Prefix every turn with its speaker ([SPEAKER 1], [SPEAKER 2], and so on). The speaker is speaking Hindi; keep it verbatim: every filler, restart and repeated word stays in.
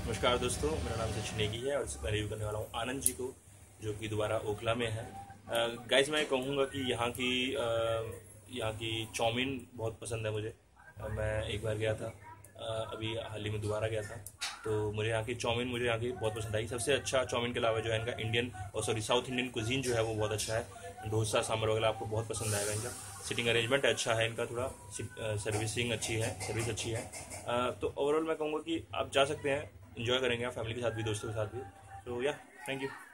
[SPEAKER 1] नमस्कार दोस्तों, मेरा नाम सचिन नेगी है और इसका रिव्यू करने वाला हूँ आनंद जी को, जो कि दोबारा ओखला में है। गाइस मैं कहूँगा कि यहाँ की uh, यहाँ की चाउमीन बहुत पसंद है मुझे। uh, मैं एक बार गया था, uh, अभी हाल ही में दोबारा गया था, तो मुझे यहाँ की चाउमीन मुझे यहाँ की बहुत पसंद आई। सबसे अच्छा चाउमीन के अलावा जो है इनका इंडियन और सॉरी साउथ इंडियन कुजीन जो है वो बहुत अच्छा है। डोसा सांभर वगैरह आपको बहुत पसंद आएगा। इनका सिटिंग अरेंजमेंट अच्छा है, इनका थोड़ा सर्विसिंग अच्छी है, सर्विस अच्छी है। तो ओवरऑल मैं कहूँगा कि आप जा सकते हैं, एंजॉय करेंगे आप फैमिली के साथ भी, दोस्तों के साथ भी। तो या थैंक यू।